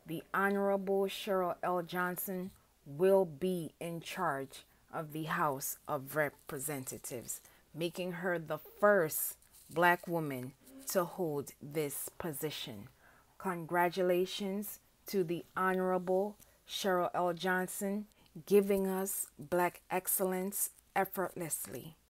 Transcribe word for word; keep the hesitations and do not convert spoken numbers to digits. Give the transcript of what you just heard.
the Honorable Cheryl L. Johnson will be in charge of the House of Representatives, making her the first black woman to hold this position. Congratulations to the Honorable Cheryl L. Johnson, giving us black excellence effortlessly.